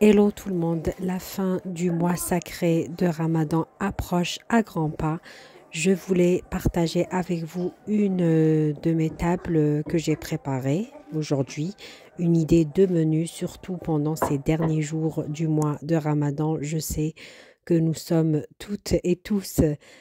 Hello tout le monde, la fin du mois sacré de Ramadan approche à grands pas. Je voulais partager avec vous une de mes tables que j'ai préparées aujourd'hui, une idée de menu, surtout pendant ces derniers jours du mois de Ramadan. Je sais que nous sommes toutes et tous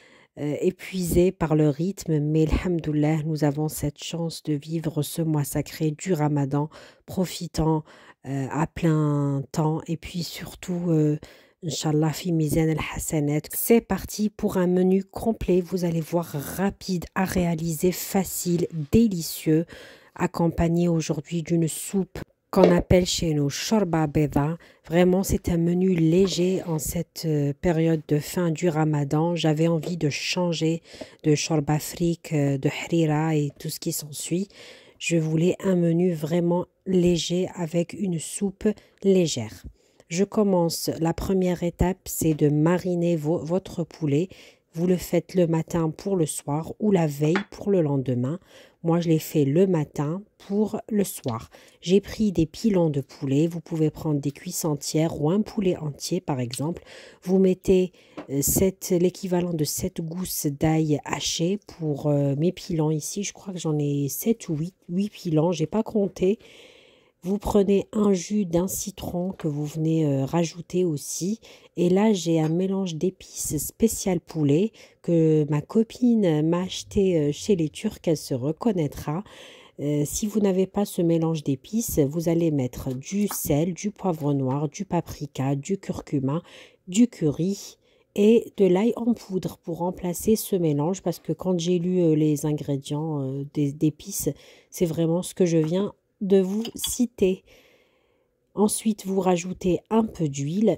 épuisés par le rythme, mais alhamdoulilah, nous avons cette chance de vivre ce mois sacré du Ramadan, profitant à plein temps et puis surtout, Inch'Allah, fi mizan al-hasanat. C'est parti pour un menu complet, vous allez voir, rapide à réaliser, facile, délicieux, accompagné aujourd'hui d'une soupe qu'on appelle chez nous shorba beda. Vraiment, c'est un menu léger en cette période de fin du Ramadan. J'avais envie de changer de shorba fric, de harira et tout ce qui s'ensuit. Je voulais un menu vraiment léger avec une soupe légère. Je commence, la première étape, c'est de mariner votre poulet. Vous le faites le matin pour le soir ou la veille pour le lendemain. Moi, je l'ai fait le matin pour le soir. J'ai pris des pilons de poulet. Vous pouvez prendre des cuisses entières ou un poulet entier, par exemple. Vous mettez l'équivalent de 7 gousses d'ail hachées pour mes pilons ici. Je crois que j'en ai 7 ou 8 pilons. Je n'ai pas compté. Vous prenez un jus d'un citron que vous venez rajouter aussi. Et là, j'ai un mélange d'épices spécial poulet que ma copine m'a acheté chez les Turcs. Elle se reconnaîtra. Si vous n'avez pas ce mélange d'épices, vous allez mettre du sel, du poivre noir, du paprika, du curcuma, du curry et de l'ail en poudre pour remplacer ce mélange. Parce que quand j'ai lu les ingrédients d'épices, c'est vraiment ce que je viens de vous citer. Ensuite, vous rajoutez un peu d'huile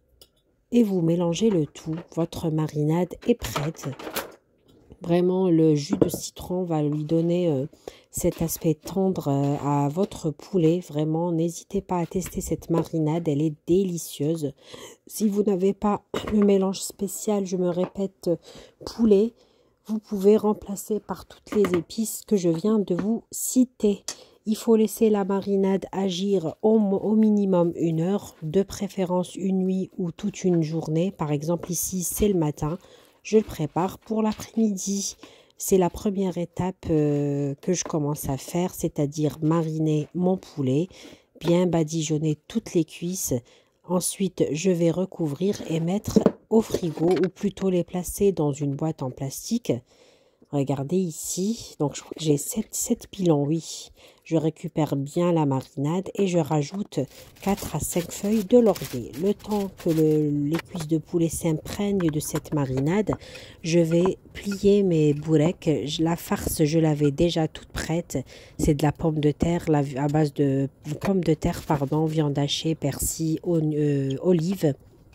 et vous mélangez le tout. Votre marinade est prête. Vraiment, le jus de citron va lui donner cet aspect tendre à votre poulet. Vraiment, n'hésitez pas à tester cette marinade, elle est délicieuse. Si vous n'avez pas le mélange spécial, je me répète, poulet, vous pouvez remplacer par toutes les épices que je viens de vous citer. Il faut laisser la marinade agir au minimum 1 heure, de préférence une nuit ou toute une journée. Par exemple, ici, c'est le matin. Je le prépare pour l'après-midi. C'est la première étape que je commence à faire, c'est-à-dire mariner mon poulet, bien badigeonner toutes les cuisses. Ensuite, je vais recouvrir et mettre au frigo, ou plutôt les placer dans une boîte en plastique. Regardez ici, donc je crois que j'ai 7 pilons, oui. Je récupère bien la marinade et je rajoute 4 à 5 feuilles de laurier. Le temps que les cuisses de poulet s'imprègnent de cette marinade, je vais plier mes boureks. La farce, je l'avais déjà toute prête. C'est de la pomme de terre, à base de pommes de terre, pardon, viande hachée, persil, olive.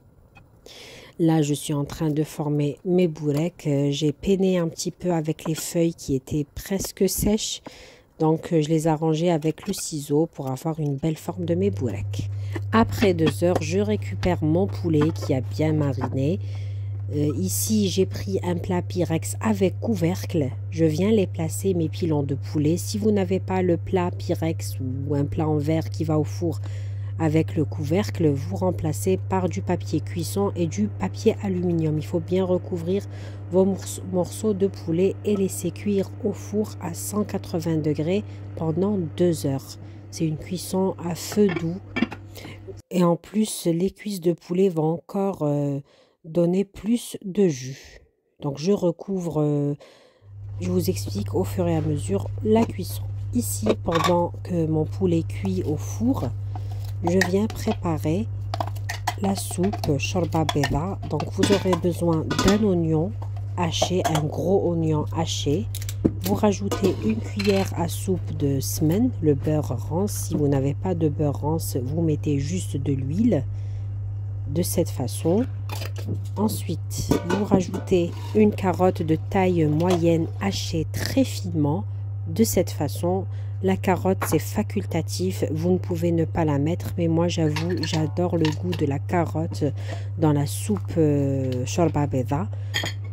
Là, je suis en train de former mes boureks. J'ai peiné un petit peu avec les feuilles qui étaient presque sèches. Donc, je les ai arrangées avec le ciseau pour avoir une belle forme de mes boureks. Après 2 heures, je récupère mon poulet qui a bien mariné. Ici, j'ai pris un plat Pyrex avec couvercle. Je viens les placer, mes pilons de poulet. Si vous n'avez pas le plat Pyrex ou un plat en verre qui va au four avec le couvercle, vous remplacez par du papier cuisson et du papier aluminium. Il faut bien recouvrir vos morceaux de poulet et laisser cuire au four à 180 degrés pendant 2 heures. C'est une cuisson à feu doux. Et en plus, les cuisses de poulet vont encore donner plus de jus. Donc je recouvre, je vous explique au fur et à mesure la cuisson. Ici, pendant que mon poulet cuit au four, je viens préparer la soupe shorba beda. Donc vous aurez besoin d'un oignon haché, un gros oignon haché. Vous rajoutez une cuillère à soupe de smen, le beurre rance. Si vous n'avez pas de beurre rance, vous mettez juste de l'huile de cette façon. Ensuite, vous rajoutez une carotte de taille moyenne hachée très finement de cette façon. La carotte, c'est facultatif, vous ne pouvez ne pas la mettre, mais moi j'avoue, j'adore le goût de la carotte dans la soupe shorba beda.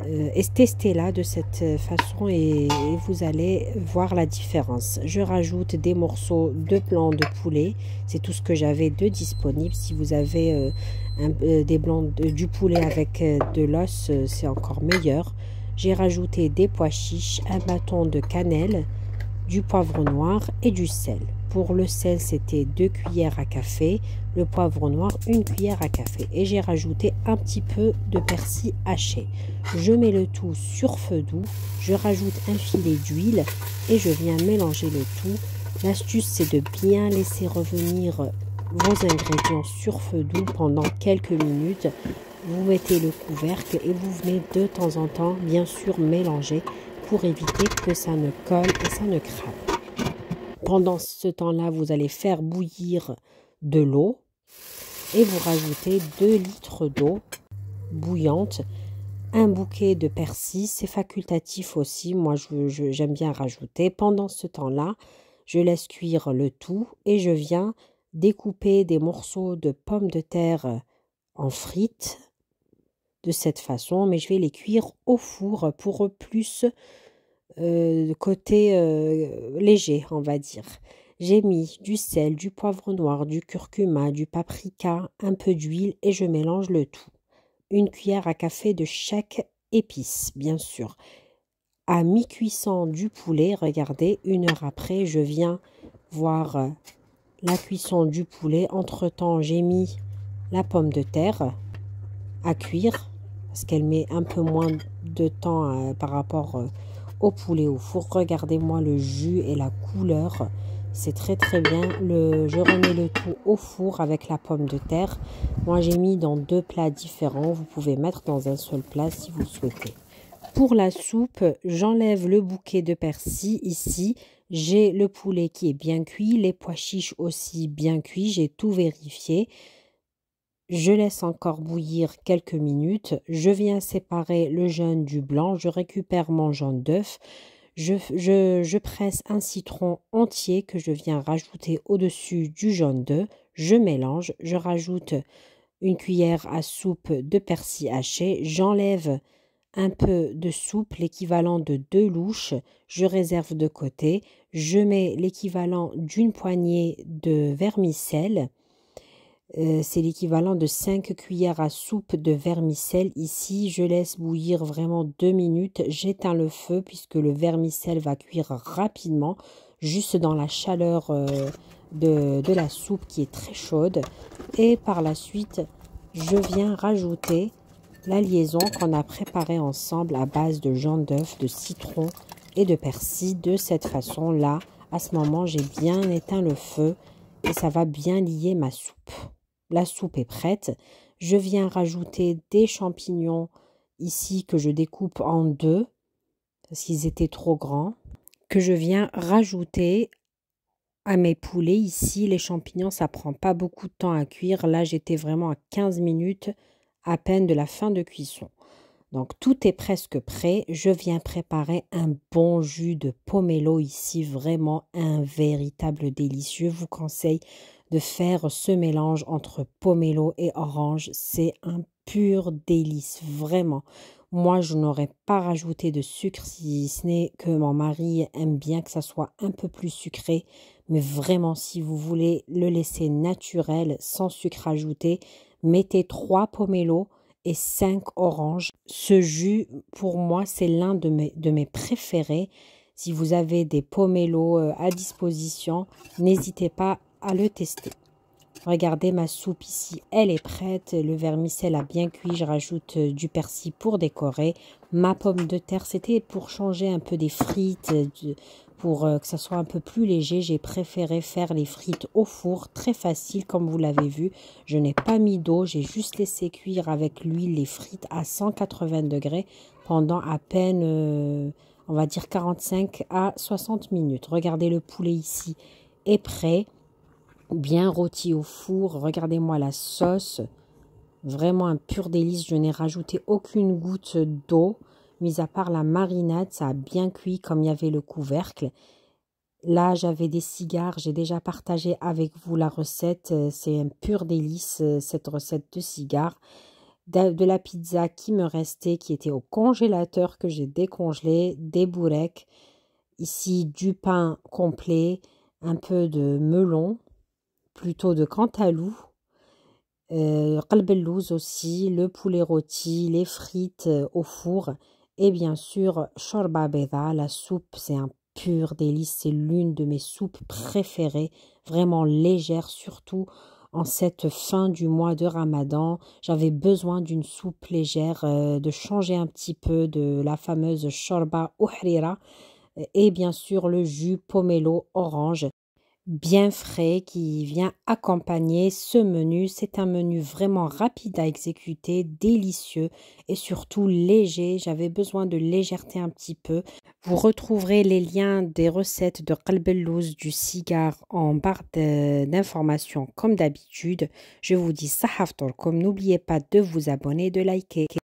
testez-la de cette façon et vous allez voir la différence. Je rajoute des morceaux de blanc de poulet. C'est tout ce que j'avais de disponible. Si vous avez des blancs du poulet avec de l'os, c'est encore meilleur. J'ai rajouté des pois chiches, un bâton de cannelle, du poivre noir et du sel. Pour le sel, c'était 2 cuillères à café. Le poivre noir, 1 cuillère à café. Et j'ai rajouté un petit peu de persil haché. Je mets le tout sur feu doux. Je rajoute un filet d'huile et je viens mélanger le tout. L'astuce, c'est de bien laisser revenir vos ingrédients sur feu doux pendant quelques minutes. Vous mettez le couvercle et vous venez de temps en temps, bien sûr, mélanger pour éviter que ça ne colle et ça ne craque. Pendant ce temps-là, vous allez faire bouillir de l'eau et vous rajoutez 2 litres d'eau bouillante, un bouquet de persil, c'est facultatif aussi, moi j'aime bien rajouter. Pendant ce temps-là, je laisse cuire le tout et je viens découper des morceaux de pommes de terre en frites de cette façon, mais je vais les cuire au four pour plus côté léger, on va dire. J'ai mis du sel, du poivre noir, du curcuma, du paprika, un peu d'huile et je mélange le tout. 1 cuillère à café de chaque épice, bien sûr. À mi-cuisson du poulet, regardez, 1 heure après, je viens voir la cuisson du poulet. Entre-temps, j'ai mis la pomme de terre à cuire parce qu'elle met un peu moins de temps par rapport au poulet au four. Regardez-moi le jus et la couleur, c'est très bien. Je remets le tout au four avec la pomme de terre. Moi j'ai mis dans 2 plats différents, vous pouvez mettre dans un seul plat si vous le souhaitez. Pour la soupe, j'enlève le bouquet de persil ici. J'ai le poulet qui est bien cuit, les pois chiches aussi bien cuits, j'ai tout vérifié. Je laisse encore bouillir quelques minutes. Je viens séparer le jaune du blanc. Je récupère mon jaune d'œuf. Je presse un citron entier que je viens rajouter au-dessus du jaune d'œuf. Je mélange. Je rajoute 1 cuillère à soupe de persil haché. J'enlève un peu de soupe, l'équivalent de 2 louches. Je réserve de côté. Je mets l'équivalent d'une poignée de vermicelle. C'est l'équivalent de 5 cuillères à soupe de vermicelle. Ici, je laisse bouillir vraiment 2 minutes. J'éteins le feu puisque le vermicelle va cuire rapidement, juste dans la chaleur de la soupe qui est très chaude. Et par la suite, je viens rajouter la liaison qu'on a préparée ensemble à base de jaune d'œuf, de citron et de persil. De cette façon-là, à ce moment, j'ai bien éteint le feu et ça va bien lier ma soupe. La soupe est prête. Je viens rajouter des champignons ici que je découpe en 2 parce qu'ils étaient trop grands. Que je viens rajouter à mes poulets ici. Les champignons, ça prend pas beaucoup de temps à cuire. Là, j'étais vraiment à 15 minutes à peine de la fin de cuisson. Donc, tout est presque prêt. Je viens préparer un bon jus de pomelo ici. Vraiment un véritable délice. Je vous conseille de faire ce mélange entre pomelo et orange. C'est un pur délice, vraiment. Moi, je n'aurais pas rajouté de sucre si ce n'est que mon mari aime bien que ça soit un peu plus sucré. Mais vraiment, si vous voulez le laisser naturel, sans sucre ajouté, mettez 3 pomelos et 5 oranges. Ce jus, pour moi, c'est l'un de mes préférés. Si vous avez des pomelos à disposition, n'hésitez pas à le tester. Regardez ma soupe ici, elle est prête. Le vermicelle a bien cuit. Je rajoute du persil pour décorer. Ma pomme de terre, c'était pour changer un peu des frites, pour que ça soit un peu plus léger. J'ai préféré faire les frites au four, très facile comme vous l'avez vu. Je n'ai pas mis d'eau, j'ai juste laissé cuire avec l'huile les frites à 180 degrés pendant à peine, on va dire 45 à 60 minutes. Regardez, le poulet ici est prêt. Bien rôti au four. Regardez-moi la sauce. Vraiment un pur délice. Je n'ai rajouté aucune goutte d'eau. Mis à part la marinade, ça a bien cuit comme il y avait le couvercle. Là, j'avais des cigares. J'ai déjà partagé avec vous la recette. C'est un pur délice, cette recette de cigares. de la pizza qui me restait, qui était au congélateur, que j'ai décongelé, des boureks, ici du pain complet, un peu de melon, plutôt de cantalou, qalbellouz aussi, le poulet rôti, les frites au four et bien sûr shorba beda, la soupe, c'est un pur délice, c'est l'une de mes soupes préférées, vraiment légère, surtout en cette fin du mois de Ramadan. J'avais besoin d'une soupe légère, de changer un petit peu de la fameuse shorba uhrira et bien sûr le jus pomelo orange bien frais qui vient accompagner ce menu. C'est un menu vraiment rapide à exécuter, délicieux et surtout léger. J'avais besoin de légèreté un petit peu. Vous retrouverez les liens des recettes de qalbellouz du cigare en barre d'informations comme d'habitude. Je vous dis sahaf torkom. N'oubliez pas de vous abonner, de liker.